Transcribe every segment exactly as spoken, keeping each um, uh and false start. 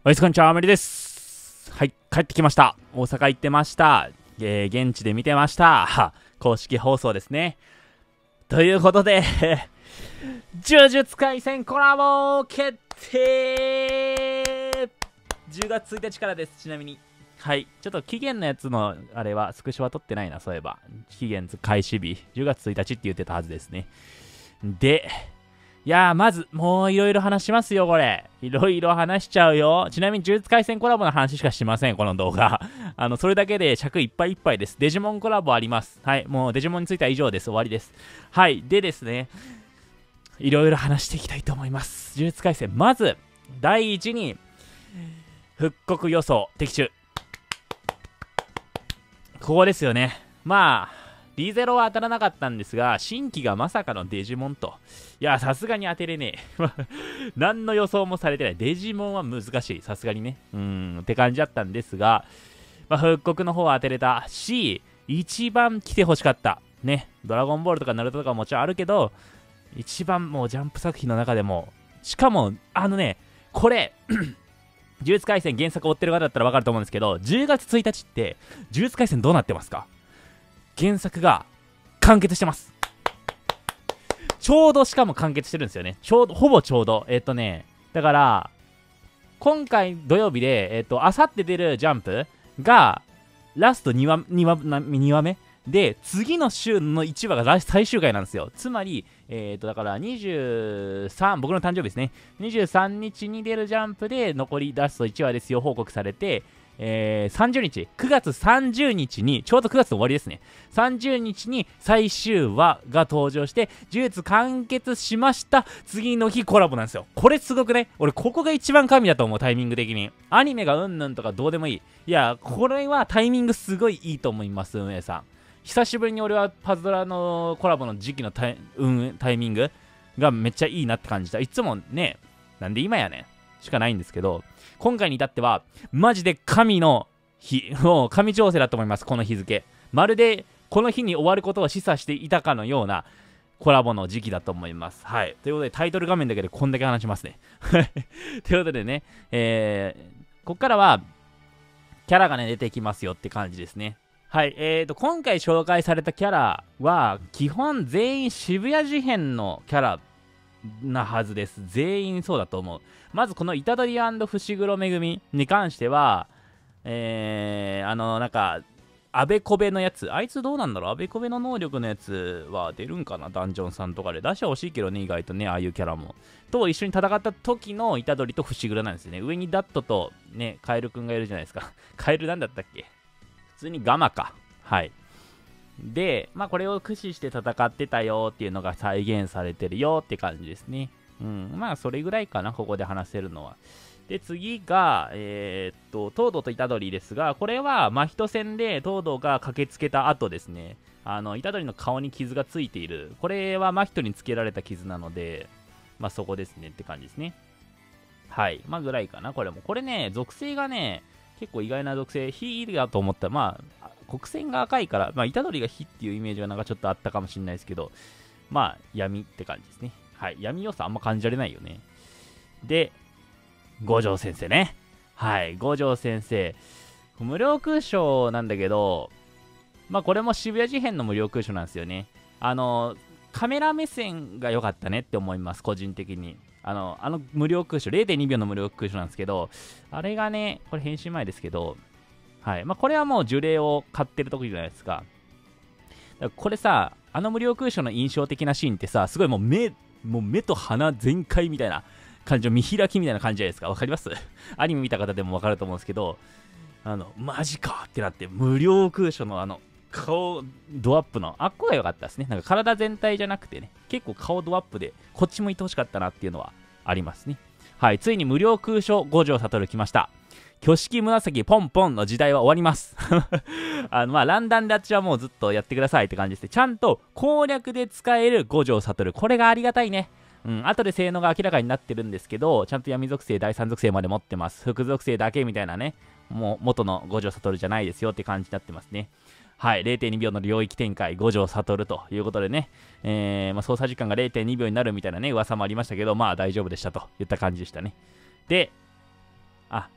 おやすこんにちは、アメリです。はい、帰ってきました。大阪行ってました。えー、現地で見てました。公式放送ですね。ということで、呪術廻戦コラボ決定 !じゅうがつついたちからです、ちなみに。はい、ちょっと期限のやつの、あれは、スクショは取ってないな、そういえば。期限開始日、じゅうがつついたちって言ってたはずですね。で、いやー、まず、もういろいろ話しますよ、これ。いろいろ話しちゃうよ。ちなみに、呪術廻戦コラボの話しかしません、この動画。あの、それだけで尺いっぱいいっぱいです。デジモンコラボあります。はい、もうデジモンについては以上です。終わりです。はい、でですね、いろいろ話していきたいと思います。呪術廻戦、まず、だいいちに、復刻予想、的中。ここですよね。まあ、リゼロは当たらなかったんですが、新規がまさかのデジモンと。いや、さすがに当てれねえ。何の予想もされてない。デジモンは難しい。さすがにね。うーん、って感じだったんですが、まあ、復刻の方は当てれたし、一番来てほしかった。ね。ドラゴンボールとかナルトとかももちろんあるけど、一番もうジャンプ作品の中でも、しかも、あのね、これ、呪術廻戦原作を追ってる方だったら分かると思うんですけど、じゅうがつついたちって、呪術廻戦どうなってますか？原作が完結してます。ちょうどしかも完結してるんですよね。ちょうど、ほぼちょうど。えっとね、だから、今回土曜日で、えっと、あさって出るジャンプが、ラストにわ、にわ、にわめで、次の週のいちわが最終回なんですよ。つまり、えっと、だからにじゅうさん、僕の誕生日ですね。にじゅうさんにちに出るジャンプで、残りラストいちわですよ、報告されて、えー、さんじゅうにち、くがつさんじゅうにちに、ちょうどくがつの終わりですね。さんじゅうにちに最終話が登場して、呪術完結しました。次の日コラボなんですよ。これすごくね、俺ここが一番神だと思う、タイミング的に。アニメがうんぬんとかどうでもいい。いや、これはタイミングすごいいいと思います、運営さん。久しぶりに俺はパズドラのコラボの時期のタイ、うん、タイミングがめっちゃいいなって感じた。いつもね、なんで今やねんしかないんですけど、今回に至っては、マジで神の日、もう神調整だと思います、この日付。まるで、この日に終わることを示唆していたかのようなコラボの時期だと思います。はい。ということで、タイトル画面だけでこんだけ話しますね。ということでね、えー、こっからは、キャラがね、出てきますよって感じですね。はい。えーと、今回紹介されたキャラは、基本全員渋谷事変のキャラなはずです。全員そうだと思う。まずこの虎杖伏黒めぐみに関しては、えー、あの、なんか、あべこべのやつ、あいつどうなんだろう、あべこべの能力のやつは出るんかな、ダンジョンさんとかで。出してほしいけどね、意外とね、ああいうキャラも。と一緒に戦った時の虎杖と伏黒なんですよね。上にダットとね、カエルくんがいるじゃないですか。カエルなんだったっけ？普通にガマか。はい。で、まあこれを駆使して戦ってたよっていうのが再現されてるよって感じですね。うん、まあそれぐらいかな、ここで話せるのは。で、次が、えー、っと、東堂と虎杖ですが、これは真人戦で東堂が駆けつけた後ですね。あの、虎杖の顔に傷がついている。これは真人につけられた傷なので、まあそこですねって感じですね。はい。まあぐらいかな、これも。これね、属性がね、結構意外な属性、火だと思ったら、まあ、黒線が赤いから、まあ、虎杖が火っていうイメージがなんかちょっとあったかもしれないですけど、まあ、闇って感じですね。はい。闇要素あんま感じられないよね。で、五条先生ね。はい。五条先生。無料空所なんだけど、まあ、これも渋谷事変の無料空所なんですよね。あの、カメラ目線が良かったねって思います、個人的に。あの、あの無料空所、れいてんにびょうの無料空所なんですけど、あれがね、これ編集前ですけど、はい。まあ、これはもう呪霊を買ってる時じゃないですか。だからこれさ、あの無料空所の印象的なシーンってさ、すごいもう目、もう目と鼻全開みたいな感じの見開きみたいな感じじゃないですか。わかります？アニメ見た方でもわかると思うんですけど、あの、マジかってなって、無料空所のあの、顔、ドアップの、あっこが良かったですね。なんか体全体じゃなくてね、結構顔ドアップで、こっち向いてほしかったなっていうのはありますね。はい、ついに無料空所五条悟来ました。挙式紫ポンポンの時代は終わりますあのまあランダンであっちはもうずっとやってくださいって感じですね。ちゃんと攻略で使える五条悟、これがありがたいね。うん、後で性能が明らかになってるんですけど、ちゃんと闇属性、第三属性まで持ってます。副属性だけみたいなね、もう元の五条悟じゃないですよって感じになってますね。はい、れいてんにびょうの領域展開、五条悟ということでね、えーまあ、操作時間が れいてんにびょうになるみたいなね、噂もありましたけど、まあ大丈夫でしたといった感じでしたね。で、あ、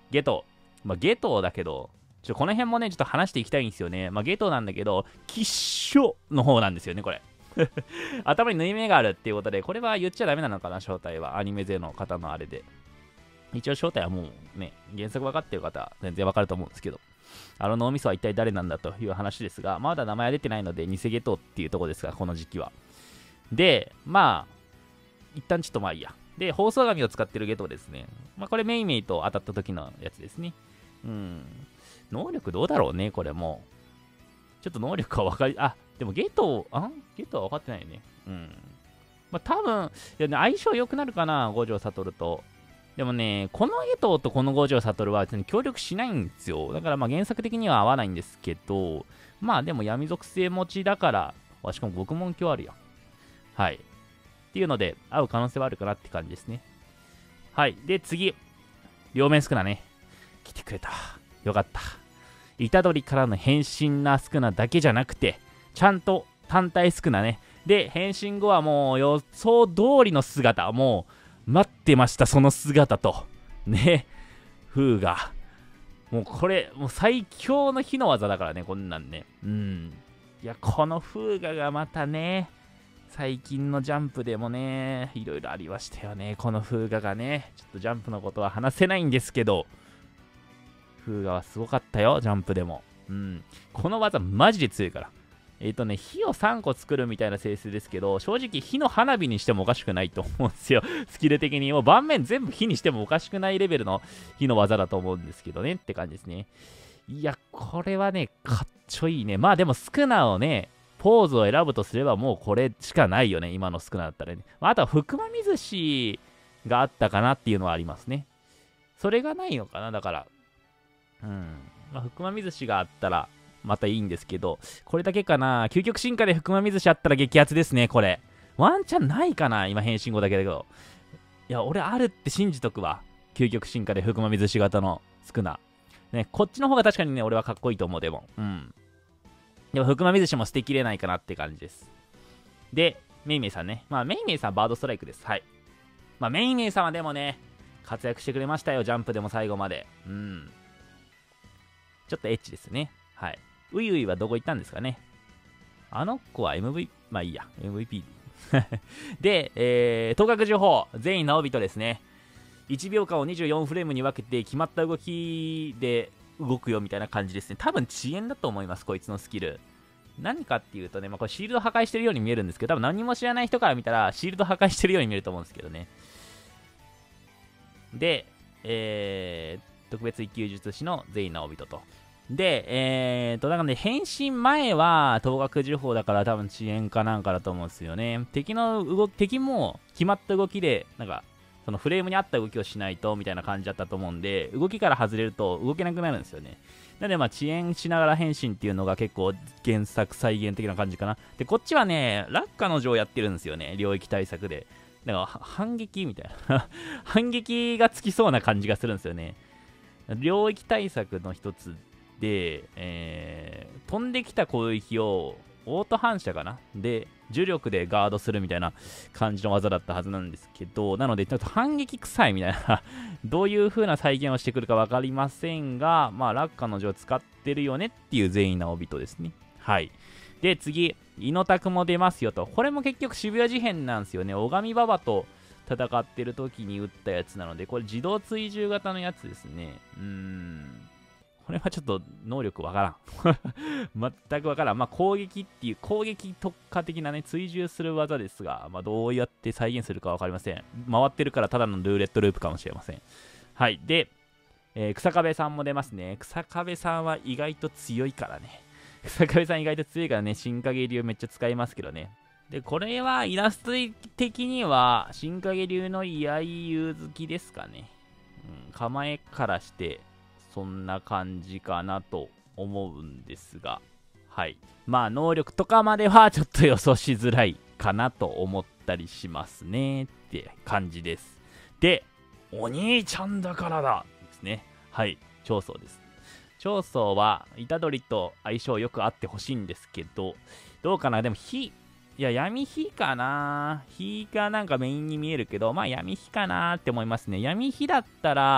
ゲト。まあ、ゲトだけど、ちょこの辺もね、ちょっと話していきたいんですよね。まあ、ゲトなんだけど、キッショの方なんですよね、これ。頭に縫い目があるっていうことで、これは言っちゃダメなのかな、正体は。アニメ勢の方のあれで。一応正体はもうね、原作分かってる方は全然分かると思うんですけど、あの脳みそは一体誰なんだという話ですが、まだ名前は出てないので、偽ゲトっていうところですが、この時期は。で、まあ、一旦ちょっとまあいいや。で、放送紙を使ってるゲトですね。まあこれメイメイと当たった時のやつですね。うん。能力どうだろうね、これも。ちょっと能力は分かり、あ、でもゲト、あゲトは分かってないよね。うん。まあ多分、いやね、相性良くなるかな、五条悟と。でもね、このゲトとこの五条悟は別に協力しないんですよ。だからまあ原作的には合わないんですけど、まあでも闇属性持ちだから、あしかも獄門鏡あるやん。はい。っていうので、合う可能性はあるかなって感じですね。はい。で、次。両面スクナね。来てくれた。よかった。虎杖からの変身なスクナだけじゃなくて、ちゃんと単体スクナね。で、変身後はもう予想通りの姿。もう、待ってました、その姿と。ね。風が。もうこれ、もう最強の火の技だからね、こんなんね。うん。いや、この風雅がまたね、最近のジャンプでもね、いろいろありましたよね。この風雅がね。ちょっとジャンプのことは話せないんですけど、風雅はすごかったよ、ジャンプでも。うん。この技マジで強いから。えっ、ー、とね、火をさんこ作るみたいな性質ですけど、正直火の花火にしてもおかしくないと思うんですよ。スキル的に。もう盤面全部火にしてもおかしくないレベルの火の技だと思うんですけどね。って感じですね。いや、これはね、かっちょいいね。まあでもスクナをね、ポーズを選ぶとすればもうこれしかないよね。今のスクナだったらね。まあ、あとは福間水しがあったかなっていうのはありますね。それがないのかな、だから。うん。まあ、福間水しがあったら、またいいんですけど、これだけかな。究極進化で福間水しあったら激アツですね、これ。ワンチャンないかな、今変身後だけだけど。いや、俺あるって信じとくわ。究極進化で福間水し型のスクナ。ね、こっちの方が確かにね、俺はかっこいいと思う、でも。うん。でも、福間水しも捨てきれないかなって感じです。で、メイメイさんね。まあ、メイメイさん、バードストライクです。はい。まあ、メイメイさんはでもね、活躍してくれましたよ、ジャンプでも最後まで。うん。ちょっとエッチですね。はい。ウイウイはどこ行ったんですかね。あの子は エムブイ、まあいいや、エムブイピー。で、えー、頭角情報、全員直人ですね。いちびょうかんをにじゅうよんフレームに分けて決まった動きで動くよみたいな感じですね。多分遅延だと思います、こいつのスキル。何かっていうとね、まあ、これシールド破壊してるように見えるんですけど、多分何も知らない人から見たらシールド破壊してるように見えると思うんですけどね。で、えー、特別一級術師の全員直人と。で、えーと、だからね、変身前は、頭角呪法だから多分遅延かなんかだと思うんですよね。敵の動き、敵も決まった動きで、なんか、そのフレームに合った動きをしないと、みたいな感じだったと思うんで、動きから外れると動けなくなるんですよね。なので、まあ、遅延しながら変身っていうのが結構原作再現的な感じかな。で、こっちはね、落下の城やってるんですよね。領域対策で。だから、反撃みたいな。反撃がつきそうな感じがするんですよね。領域対策の一つで、えー、飛んできた攻撃をオート反射かなで重力でガードするみたいな感じの技だったはずなんですけど、なのでちょっと反撃臭いみたいなどういう風な再現をしてくるか分かりませんが、まあ落下の状を使ってるよねっていう全員なお人ですね。はい。で次、イノタクも出ますよと。これも結局渋谷事変なんですよね。小神馬場と戦ってる時に撃ったやつなので、これ自動追従型のやつですね。うーん。これはちょっと能力わからん。全くわからん。まあ攻撃っていう、攻撃特化的なね、追従する技ですが、まあどうやって再現するかわかりません。回ってるからただのルーレットループかもしれません。はい。で、えー、草壁さんも出ますね。草壁さんは意外と強いからね。草壁さん意外と強いからね、新影流めっちゃ使いますけどね。で、これはイラスト的には、新影流の居合勇好きですかね。うん、構えからして、そんな感じかなと思うんですが、はい。まあ、能力とかまではちょっと予想しづらいかなと思ったりしますねって感じです。で、お兄ちゃんだからだですね。はい、長宗です。長宗は、虎杖と相性よくあってほしいんですけど、どうかなでも、火、いや、闇火かな火がなんかメインに見えるけど、まあ闇火かなって思いますね。闇火だったら、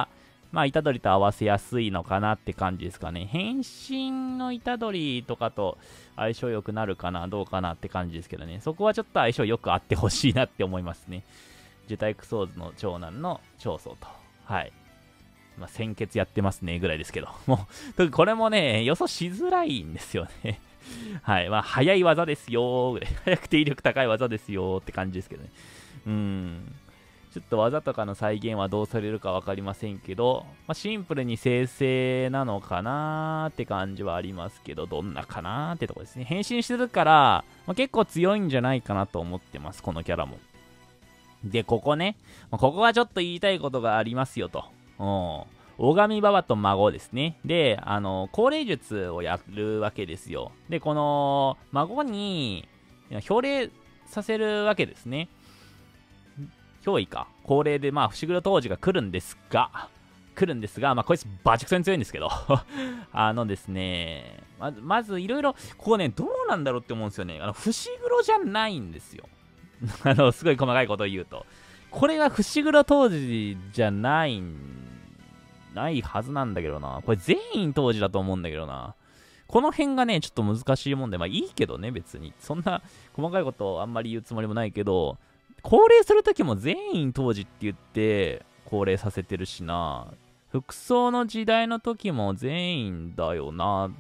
まあ、虎杖と合わせやすいのかなって感じですかね。変身の虎杖とかと相性良くなるかな、どうかなって感じですけどね。そこはちょっと相性良くあってほしいなって思いますね。ジュタイクソーズの長男の長宗と。はい。まあ、先決やってますね、ぐらいですけど。もう、これもね、予想しづらいんですよね。はい。まあ、速い技ですよーぐらい。速くて威力高い技ですよーって感じですけどね。うーん。ちょっと技とかの再現はどうされるか分かりませんけど、まあ、シンプルに生成なのかなーって感じはありますけど、どんなかなーってとこですね。変身してるから、まあ、結構強いんじゃないかなと思ってます、このキャラも。で、ここね、まあ、ここはちょっと言いたいことがありますよと。うん。拝み馬場と孫ですね。で、あの、高齢術をやるわけですよ。で、この、孫に、表霊させるわけですね。憑依か。高齢で、まあ、伏黒当時が来るんですが、来るんですが、まあ、こいつバチクソに強いんですけど、あのですね、まず、まずいろいろ、ここね、どうなんだろうって思うんですよね。あの、伏黒じゃないんですよ。あの、すごい細かいことを言うと。これは伏黒当時じゃないん、ないはずなんだけどな。これ全員当時だと思うんだけどな。この辺がね、ちょっと難しいもんで、まあいいけどね、別に。そんな細かいことをあんまり言うつもりもないけど、高齢するときも全員当時って言って高齢させてるしな。服装の時代の時も全員だよな。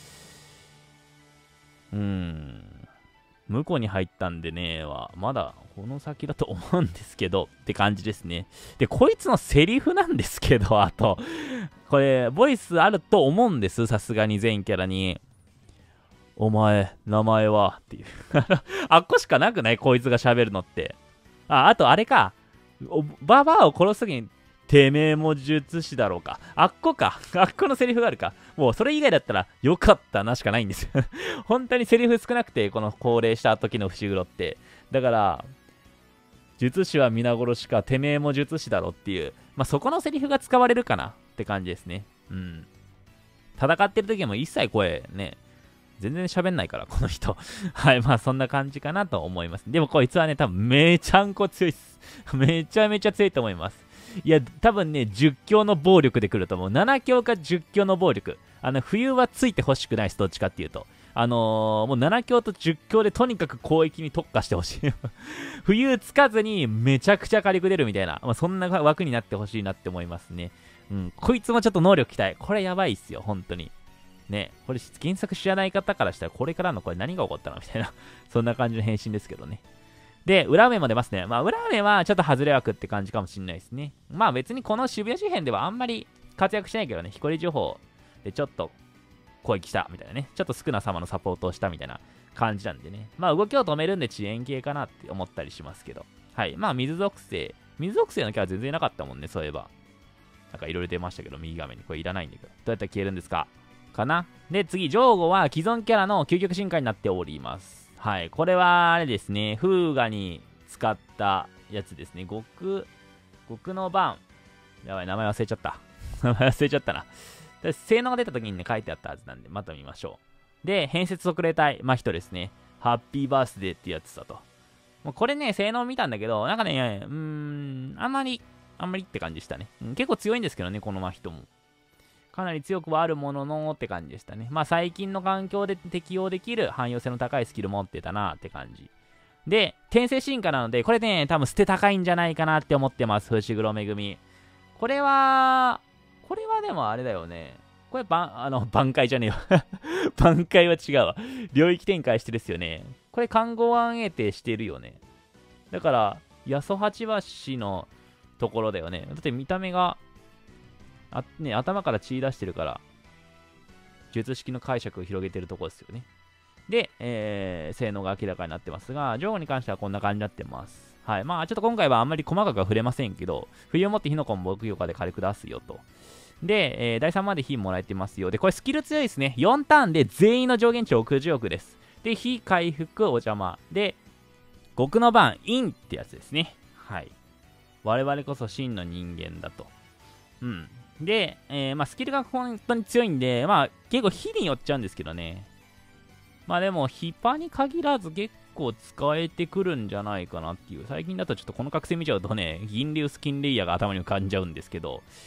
うーん。向こうに入ったんでねは、まだこの先だと思うんですけど、って感じですね。で、こいつのセリフなんですけど、あと、これ、ボイスあると思うんです、さすがに全キャラに。お前、名前はっていう。あっこしかなくないこいつが喋るのって。あ、あとあれか。ババアを殺すときに、てめえも術師だろうか。あっこか。あっこのセリフがあるか。もうそれ以外だったら、よかったなしかないんですよ。本当にセリフ少なくて、この高齢した時の伏黒って。だから、術師は皆殺しか、てめえも術師だろっていう。まあ、そこのセリフが使われるかなって感じですね。うん。戦ってる時も一切声ね、全然喋んないから、この人。はい、まあそんな感じかなと思います。でもこいつはね、多分めちゃんこ強いっす。めちゃめちゃ強いと思います。いや、多分ね、じゅっ強の暴力で来ると思う。なな強かじゅっ強の暴力。あの、冬はついてほしくないです、どっちかっていうと。あのー、もうなな強とじゅっ強でとにかく攻撃に特化してほしい。冬つかずにめちゃくちゃ火力出るみたいな、まあ、そんな枠になってほしいなって思いますね。うん、こいつもちょっと能力期待。これやばいっすよ、本当に。ね、これ原作知らない方からしたらこれからのこれ何が起こったのみたいなそんな感じの変身ですけどね。で、裏面も出ますね。まあ、裏面はちょっと外れ枠って感じかもしれないですね。まあ別にこの渋谷事変ではあんまり活躍しないけどね、光情報でちょっと攻撃したみたいなね。ちょっと少な様のサポートをしたみたいな感じなんでね。まあ動きを止めるんで遅延系かなって思ったりしますけど。はい。まあ水属性。水属性のキャラ全然いなかったもんね、そういえば。なんかいろいろ出ましたけど、右画面に。これいらないんだけど。どうやったら消えるんですかかな。で、次、ジョーゴは既存キャラの究極進化になっております。はい。これは、あれですね、風雅に使ったやつですね。極、極の番。やばい、名前忘れちゃった。名前忘れちゃったな。で性能が出た時にね、書いてあったはずなんで、また見ましょう。で、変節特例体、真人ですね。ハッピーバースデーってやつだと。もうこれね、性能見たんだけど、なんかね、うーん、あんまり、あんまりって感じでしたね。うん、結構強いんですけどね、この真人も。かなり強くはあるもののって感じでしたね。まあ最近の環境で適用できる汎用性の高いスキル持ってたなって感じ。で、転生進化なので、これね、多分捨て高いんじゃないかなって思ってます。伏黒めぐみ。これは、これはでもあれだよね。こればん、あの、挽回じゃねえよ。挽回は違うわ。領域展開してるっすよね。これ、看護案得てしてるよね。だから、八十八橋のところだよね。だって見た目が、あね、頭から血出してるから、術式の解釈を広げてるところですよね。で、えー、性能が明らかになってますが、ジョーに関してはこんな感じになってます。はい。まあ、ちょっと今回はあんまり細かくは触れませんけど、冬をもって火の粉も僕評価で軽く出すよと。で、えー、だいさんまで火もらえてますよ。で、これスキル強いですね。よんターンで全員の上限値ろくじゅうおくです。で、火回復お邪魔。で、極の番、インってやつですね。はい。我々こそ真の人間だと。うん。で、えー、まあ、スキルが本当に強いんで、まあ、結構火によっちゃうんですけどね。まあでも、ヒパに限らず結構使えてくるんじゃないかなっていう。最近だとちょっとこの覚醒見ちゃうとね、銀流スキンレイヤーが頭に浮かんじゃうんですけど、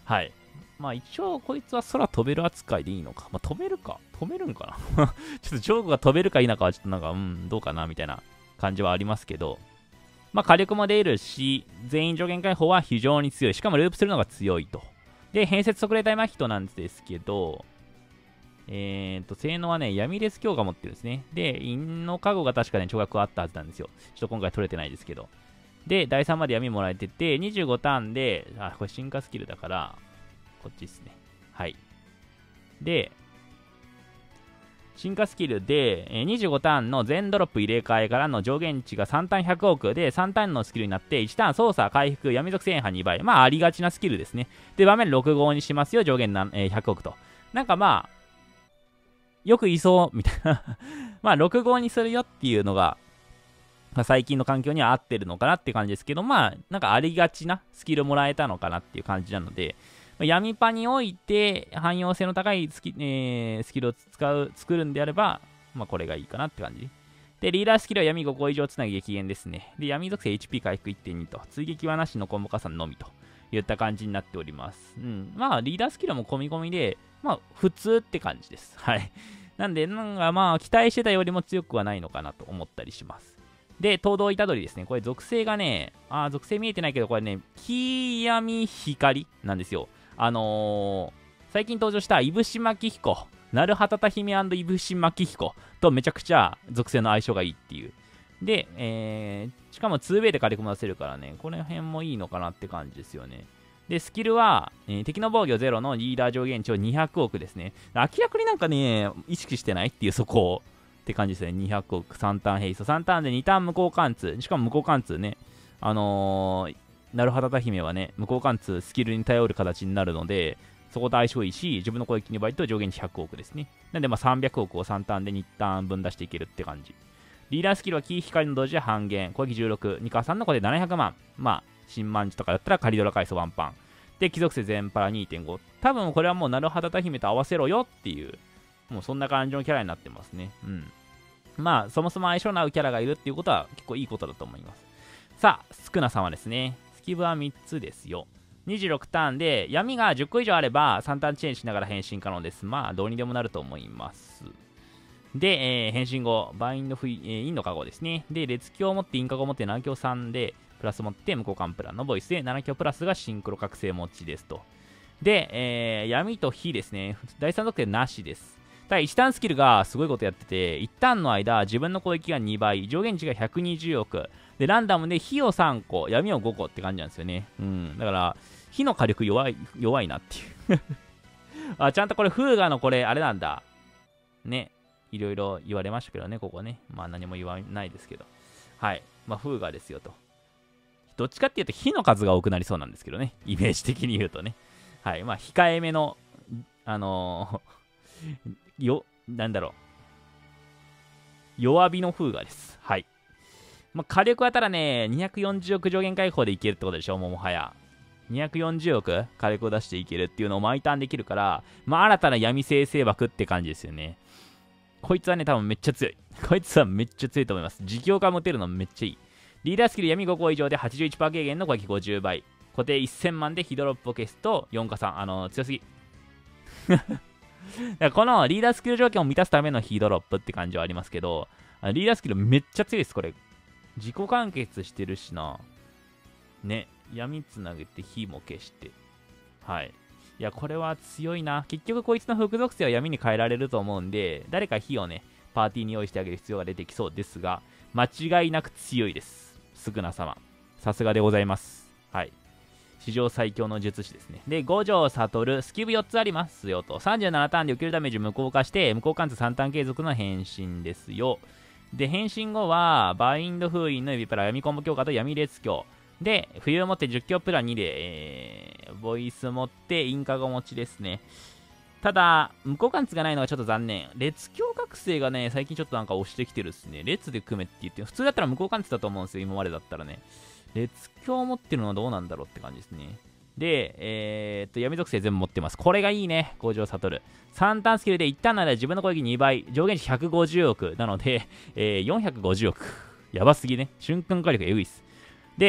はい。まあ一応こいつは空飛べる扱いでいいのか。まあ飛べるか。飛べるんかなちょっとジョークが飛べるか否かはちょっとなんか、うん、どうかなみたいな感じはありますけど。まあ火力も出るし、全員上限解放は非常に強い。しかもループするのが強いと。で、変節速冷体麻痺となんですけど、えーと、性能はね、闇レス強が持ってるんですね。で、陰の加護が確かね、超額あったはずなんですよ。ちょっと今回取れてないですけど。で、だいさんまで闇もらえてて、にじゅうごターンで、あ、これ進化スキルだから、こっちですね。はい。で、進化スキルで、えー、にじゅうごターンの全ドロップ入れ替えからの上限値がさんターンひゃくおくで、さんターンのスキルになって、いちターン操作、回復、闇属性破にばい。まあ、ありがちなスキルですね。で、場面ろく号にしますよ、上限な、えー、ひゃくおくと。なんかまあ、よくいそう、みたいな。まあ、ろく号にするよっていうのが、まあ、最近の環境には合ってるのかなって感じですけど、まあ、なんかありがちなスキルもらえたのかなっていう感じなので、まあ、闇パにおいて汎用性の高いスキ、えー、スキルを使う、作るんであれば、まあ、これがいいかなって感じ。で、リーダースキルは闇ごこ以上つなぎ激減ですね。で、闇属性 エイチピー 回復 いってんに と、追撃はなしのコンボ加算のみといった感じになっております。うん。まあ、リーダースキルも込み込みで、まあ、普通って感じです。はい。なんで、なんかまあ、期待してたよりも強くはないのかなと思ったりします。で、東堂虎杖ですね。これ属性がね、あー、属性見えてないけど、これね、黄闇光なんですよ。あのー、最近登場したいぶしまきひこ、なるはたた姫いぶしまきひことめちゃくちゃ属性の相性がいいっていう。で、えー、しかも ツーウェイ で火力も出せるからね、この辺もいいのかなって感じですよね。で、スキルは、えー、敵の防御ゼロのリーダー上限値をにひゃくおくですね。明らかになんかね、意識してないっていうそこを。って感じですね。にひゃくおく、さんターンヘイスト。さんターンでにターン無効貫通。しかも無効貫通ね。あのー、なるはたた姫はね、無効貫通スキルに頼る形になるので、そこと相性いいし、自分の攻撃に倍と上限値ひゃくおくですね。なんでまあさんびゃくおくをさんターンでにターン分出していけるって感じ。リーダースキルはキー光の同時で半減。攻撃じゅうろく。に加算のこれでななひゃくまん。まあ、新万字とかだったらカリドラ回数ワンパン。で、貴族性全パラ にてんご。多分これはもうなるはたた姫と合わせろよっていう、もうそんな感じのキャラになってますね。うん。まあ、そもそも相性の合うキャラがいるっていうことは結構いいことだと思います。さあ、スクナさんはですね、スキブはみっつですよ。にじゅうろくターンで、闇がじゅっこ以上あればさんターンチェーンしながら変身可能です。まあ、どうにでもなると思います。で、えー、変身後、バインドフイ、えー、インのカゴですね。で、列強を持って、インカゴを持って、なな強さんで、プラス持って、無交換プランのボイスで、なな強プラスがシンクロ覚醒持ちですと。で、えー、闇と火ですね。だいさん属性なしです。ただいちターンスキルがすごいことやってて、いちターンの間、自分の攻撃がにばい、上限値がひゃくにじゅうおく。で、ランダムで火をさんこ、闇をごこって感じなんですよね。うん。だから、火の火力弱い、弱いなっていう。あ、ちゃんとこれ、フーガのこれ、あれなんだ。ね。いろいろ言われましたけどね、ここね。まあ何も言わないですけど。はい。まあ、フーガですよと。どっちかっていうと、火の数が多くなりそうなんですけどね。イメージ的に言うとね。はい。まあ、控えめの、あのー、よ、なんだろう。弱火の風雅です。はい。まあ、火力はただね、にひゃくよんじゅうおく上限解放でいけるってことでしょ、もうもはや。にひゃくよんじゅうおく火力を出していけるっていうのを毎ターンできるから、まあ、新たな闇生成枠って感じですよね。こいつはね、多分めっちゃ強い。こいつはめっちゃ強いと思います。自供が持てるのめっちゃいい。リーダースキル闇ごこ以上で はちじゅういちパーセント 軽減の攻撃ごじゅうばい。固定せんまんでヒドロップを消すとよん加算。あのー、強すぎ。だからこのリーダースキル条件を満たすためのヒードロップって感じはありますけど、リーダースキルめっちゃ強いです、これ。自己完結してるしな。ね、闇つなげて火も消して。はい。いや、これは強いな。結局こいつの副属性は闇に変えられると思うんで、誰か火をね、パーティーに用意してあげる必要が出てきそうですが、間違いなく強いです。スグナ様。さすがでございます。はい。史上最強の術師ですね。で、五条悟、スキブよっつありますよと。さんじゅうななターンで受けるダメージ無効化して、無効貫通さんターン継続の変身ですよ。で、変身後は、バインド封印の指プラ、闇コンボ強化と闇列強。で、冬を持ってじゅっ強プラにで、えー、ボイス持ってインカゴ持ちですね。ただ、無効貫通がないのがちょっと残念。列強覚醒がね、最近ちょっとなんか押してきてるっすね。列で組めって言って、普通だったら無効貫通だと思うんですよ、今までだったらね。列強持ってるのはどうなんだろうって感じですね。で、えー、っと、闇属性全部持ってます。これがいいね、五条悟。さんターンスキルで一旦なら自分の攻撃にばい、上限値ひゃくごじゅうおく。なので、えー、よんひゃくごじゅうおく。やばすぎね。瞬間火力えぐいっす。で、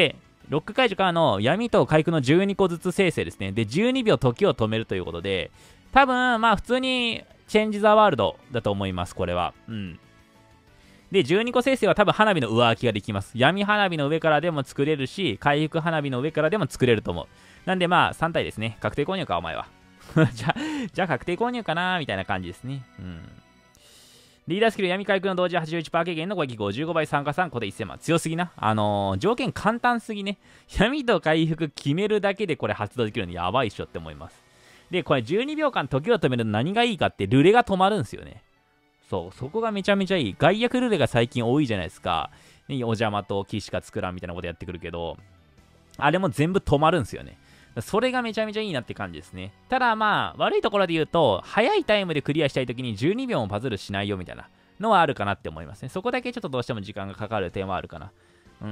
ロック解除からの闇と回復のじゅうにこずつ生成ですね。で、じゅうにびょう時を止めるということで、多分、まあ普通にチェンジザワールドだと思います、これは。うん。で、じゅうにこ生成は多分花火の上開きができます。闇花火の上からでも作れるし、回復花火の上からでも作れると思う。なんでまあさん体ですね。確定購入か、お前は。じゃあ、じゃあ確定購入かなーみたいな感じですね。うん。リーダースキル闇回復の同時 はちじゅういちパーセント 軽減の攻撃ごじゅうごばい参加さん、これいっせんまん。強すぎな。あのー、条件簡単すぎね。闇と回復決めるだけでこれ発動できるのやばいっしょって思います。で、これじゅうにびょうかん時を止めるの何がいいかってルレが止まるんですよね。そう、そこがめちゃめちゃいい。外役ルレが最近多いじゃないですか。お邪魔と騎士か作らんみたいなことやってくるけど、あれも全部止まるんですよね。それがめちゃめちゃいいなって感じですね。ただまあ、悪いところで言うと、早いタイムでクリアしたいときにじゅうにびょうもパズルしないよみたいなのはあるかなって思いますね。そこだけちょっとどうしても時間がかかる点はあるかな。うん、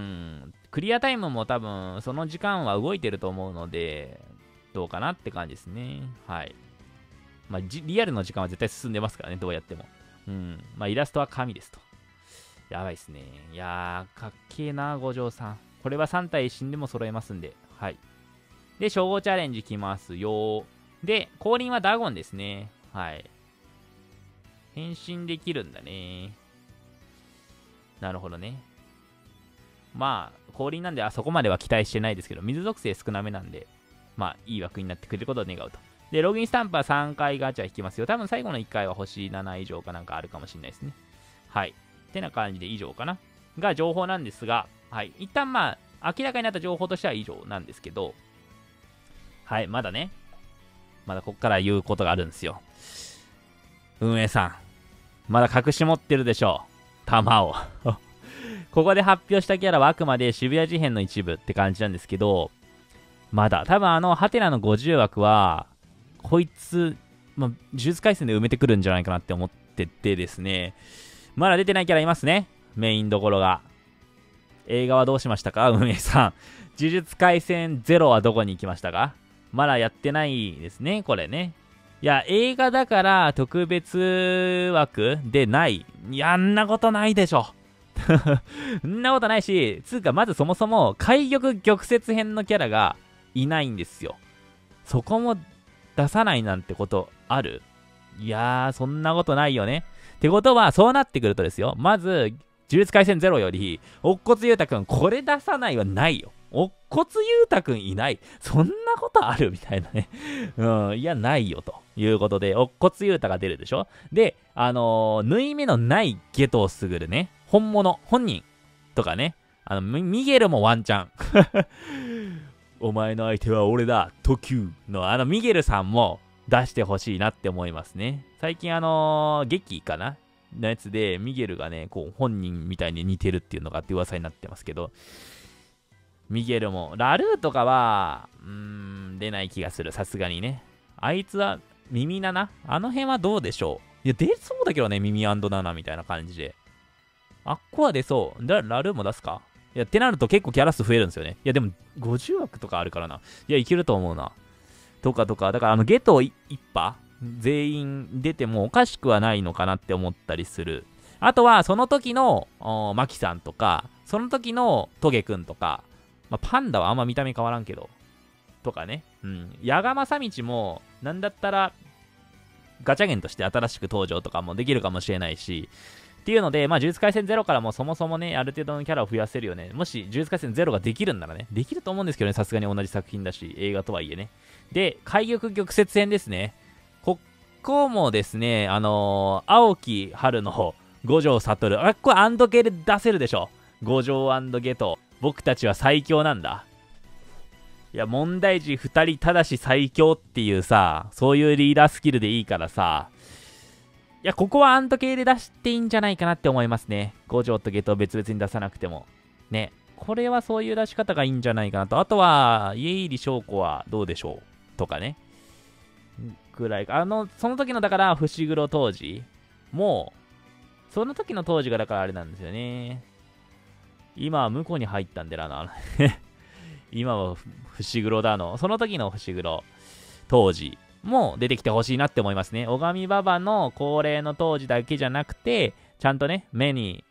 クリアタイムも多分、その時間は動いてると思うので、どうかなって感じですね。はい。まあ、リアルの時間は絶対進んでますからね、どうやっても。うん。まあ、イラストは神ですと。やばいっすね。いやー、かっけーな、五条さん。これはさん体死んでも揃えますんで。はい。で、称号チャレンジきますよ。で、降臨はダゴンですね。はい。変身できるんだね。なるほどね。まあ、降臨なんで、あそこまでは期待してないですけど、水属性少なめなんで、まあ、いい枠になってくれることを願うと。で、ログインスタンプはさんかいガチャ引きますよ。多分最後のいっかいは星なな以上かなんかあるかもしれないですね。はい。ってな感じで以上かな。が情報なんですが、はい。一旦まあ、明らかになった情報としては以上なんですけど、はい、まだね。まだこっから言うことがあるんですよ。運営さん。まだ隠し持ってるでしょう。弾を。ここで発表したキャラはあくまで渋谷事変の一部って感じなんですけど、まだ。多分あの、ハテナのごじゅう枠は、こいつ、まあ、呪術廻戦で埋めてくるんじゃないかなって思っててですね。まだ出てないキャラいますね。メインどころが。映画はどうしましたか運営さん。呪術廻戦ゼロはどこに行きましたかまだやってないですね、これね。いや、映画だから特別枠でない。いや、あんなことないでしょ。んなことないし、つうか、まずそもそも、海玉玉折編のキャラがいないんですよ。そこも出さないなんてことある？いやー、そんなことないよね。ってことは、そうなってくるとですよ。まず、呪術廻戦ゼロより、乙骨裕太くん、これ出さないはないよ。乙骨裕太くんいない。そんなことあるみたいなね。うん、いや、ないよということで、乙骨裕太が出るでしょ。で、あのー、縫い目のないゲトウスグルね。本物、本人とかね。あの、ミゲルもワンチャン。お前の相手は俺だ、トキューのあのミゲルさんも出してほしいなって思いますね。最近あのー、劇かなのやつでミゲルがね、こう本人みたいに似てるっていうのがあって噂になってますけど、ミゲルも、ラルーとかは、うーん、出ない気がする。さすがにね。あいつは、耳ナナあの辺はどうでしょういや、出そうだけどね、耳ナナみたいな感じで。あっこは出そう。ラルーも出すかいや、ってなると結構キャラ数増えるんですよね。いや、でも、ごじゅう枠とかあるからな。いや、いけると思うな。とかとか、だから、あの、ゲト一派全員出てもおかしくはないのかなって思ったりする。あとは、その時の、マキさんとか、その時のトゲくんとか、まあ、パンダはあんま見た目変わらんけど、とかね。うん。矢賀正道も、なんだったら、ガチャゲンとして新しく登場とかもできるかもしれないし、っていうので、まあ、呪術廻戦ゼロからもそもそもね、ある程度のキャラを増やせるよね。もし、呪術廻戦ゼロができるんならね、できると思うんですけどね、さすがに同じ作品だし、映画とはいえね。で、海玉玉折編ですね。ここもですね、あのー、青木春の五条悟。あ、これアンド系で出せるでしょ。五条ゲト。僕たちは最強なんだ。いや、問題児ふたりただし最強っていうさ、そういうリーダースキルでいいからさ、いや、ここはアント系で出していいんじゃないかなって思いますね。五条とゲトを別々に出さなくても。ね。これはそういう出し方がいいんじゃないかなと。あとは、家入翔子はどうでしょうとかね。くらいか。あの、その時のだから、伏黒当時もう、その時の当時がだからあれなんですよね。今は向こうに入ったんでな、あの今は伏黒だの。その時の伏黒当時も出てきてほしいなって思いますね。小神馬場の恒例の当時だけじゃなくて、ちゃんとね、目に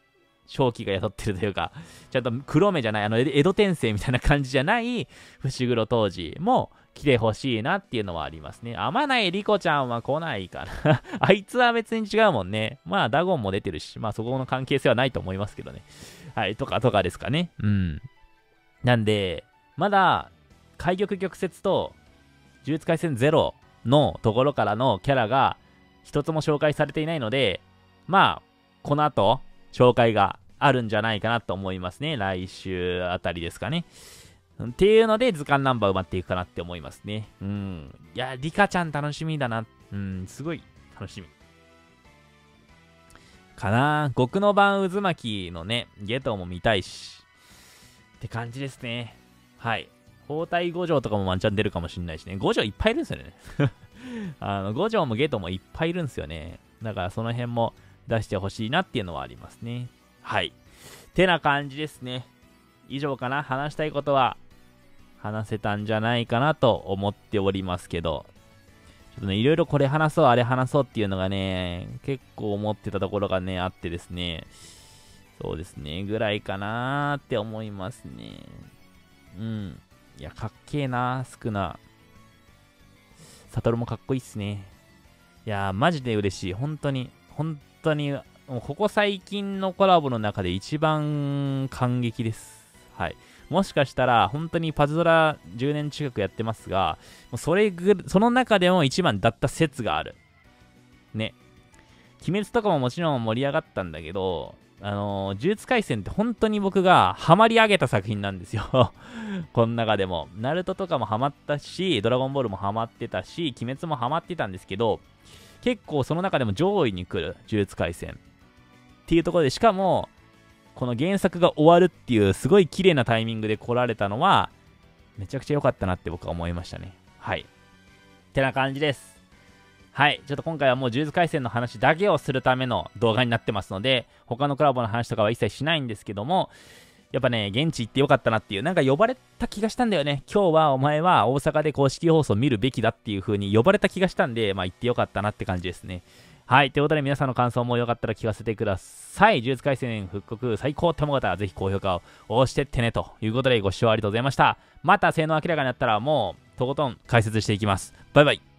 正気が宿ってるというか、ちゃんと黒目じゃない、あの江戸天聖みたいな感じじゃない伏黒当時も来てほしいなっていうのはありますね。天内莉子ちゃんは来ないかな。あいつは別に違うもんね。まあダゴンも出てるし、まあそこの関係性はないと思いますけどね。はい、とかとかですかね。うん。なんで、まだ開玉玉折と呪術廻戦ゼロのところからのキャラが一つも紹介されていないので、まあ、この後、紹介があるんじゃないかなと思いますね。来週あたりですかね。っていうので、図鑑ナンバー埋まっていくかなって思いますね。うん。いや、リカちゃん楽しみだな。うん、すごい楽しみ。かな。極の版渦巻きのね、ゲトも見たいし。って感じですね。はい。包帯五条とかもワンチャン出るかもしれないしね。五条いっぱいいるんですよね。あの、五条もゲトもいっぱいいるんですよね。だからその辺も出してほしいなっていうのはありますね。はい。てな感じですね。以上かな。話したいことは話せたんじゃないかなと思っておりますけど、ちょっとね、いろいろこれ話そう、あれ話そうっていうのがね、結構思ってたところがね、あってですね、そうですね、ぐらいかなーって思いますね。うん。いや、かっけーなー、スクナ。サトルもかっこいいっすね。いやー、マジで嬉しい。本当に、本当に、もうここ最近のコラボの中で一番感激です。はい。もしかしたら、本当にパズドラじゅうねん近くやってますが、もうそれぐ、その中でも一番だった説がある。ね。鬼滅とかももちろん盛り上がったんだけど、あのー、呪術廻戦って本当に僕がハマり上げた作品なんですよ。この中でも。ナルトとかもハマったし、ドラゴンボールもハマってたし、鬼滅もハマってたんですけど、結構その中でも上位に来る呪術廻戦っていうところで、しかもこの原作が終わるっていうすごい綺麗なタイミングで来られたのはめちゃくちゃ良かったなって僕は思いましたね。はい。ってな感じです。はい。ちょっと今回はもう呪術廻戦の話だけをするための動画になってますので、他のコラボの話とかは一切しないんですけども、やっぱね、現地行ってよかったなっていう、なんか呼ばれた気がしたんだよね。今日はお前は大阪で公式放送見るべきだっていう風に呼ばれた気がしたんで、まあ行ってよかったなって感じですね。はい。ということで皆さんの感想もよかったら聞かせてください。呪術廻戦復刻最高って思う方はぜひ高評価を押してってねということでご視聴ありがとうございました。また性能明らかになったらもうとことん解説していきます。バイバイ。